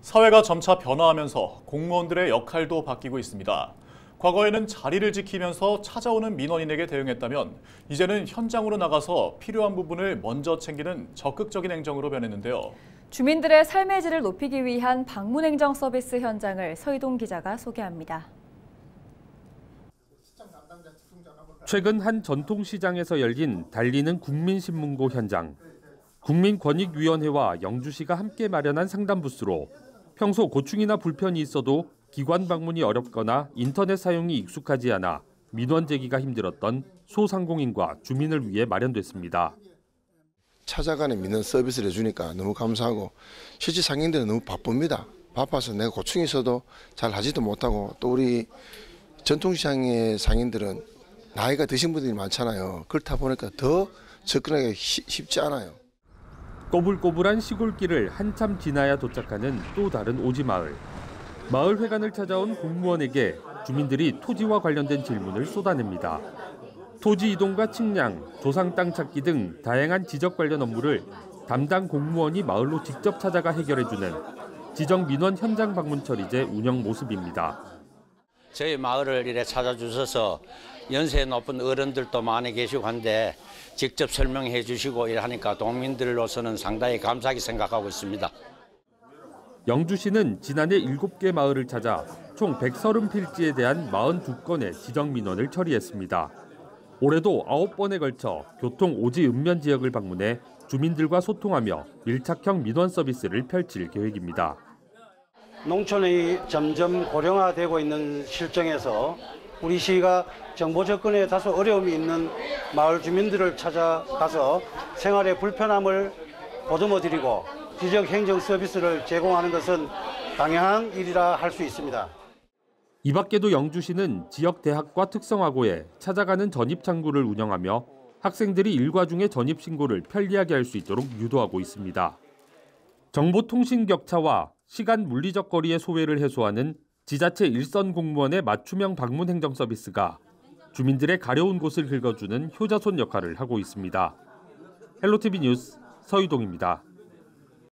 사회가 점차 변화하면서 공무원들의 역할도 바뀌고 있습니다. 과거에는 자리를 지키면서 찾아오는 민원인에게 대응했다면 이제는 현장으로 나가서 필요한 부분을 먼저 챙기는 적극적인 행정으로 변했는데요. 주민들의 삶의 질을 높이기 위한 방문행정 서비스 현장을 서희동 기자가 소개합니다. 최근 한 전통시장에서 열린 달리는 국민신문고 현장. 국민권익위원회와 영주시가 함께 마련한 상담 부스로 평소 고충이나 불편이 있어도 기관 방문이 어렵거나 인터넷 사용이 익숙하지 않아 민원 제기가 힘들었던 소상공인과 주민을 위해 마련됐습니다. 찾아가는 민원 서비스를 해주니까 너무 감사하고 실제 상인들은 너무 바쁩니다. 바빠서 내가 고충이 있어도 잘 하지도 못하고 또 우리 전통시장의 상인들은 나이가 드신 분들이 많잖아요. 그렇다 보니까 더 접근하기 쉽지 않아요. 꼬불꼬불한 시골길을 한참 지나야 도착하는 또 다른 오지마을. 마을 회관을 찾아온 공무원에게 주민들이 토지와 관련된 질문을 쏟아냅니다. 토지 이동과 측량, 조상 땅 찾기 등 다양한 지적 관련 업무를 담당 공무원이 마을로 직접 찾아가 해결해주는 지정 민원 현장 방문 처리제 운영 모습입니다. 저희 마을을 이래 찾아주셔서 연세 높은 어른들도 많이 계시고 한데 직접 설명해 주시고 이러니까 도민들로서는 상당히 감사하게 생각하고 있습니다. 영주시는 지난해 7개 마을을 찾아 총 130필지에 대한 42건의 지정 민원을 처리했습니다. 올해도 9번에 걸쳐 교통 오지 읍면 지역을 방문해 주민들과 소통하며 밀착형 민원 서비스를 펼칠 계획입니다. 농촌이 점점 고령화되고 있는 실정에서 우리 시가 정보 접근에 다소 어려움이 있는 마을 주민들을 찾아가서 생활의 불편함을 보듬어드리고 지적 행정 서비스를 제공하는 것은 당연한 일이라 할 수 있습니다. 이 밖에도 영주시는 지역 대학과 특성화고에 찾아가는 전입창구를 운영하며 학생들이 일과 중에 전입신고를 편리하게 할 수 있도록 유도하고 있습니다. 정보통신 격차와 시간 물리적 거리의 소외를 해소하는 지자체 일선 공무원의 맞춤형 방문 행정 서비스가 주민들의 가려운 곳을 긁어주는 효자손 역할을 하고 있습니다. 헬로티비 뉴스 서희동입니다.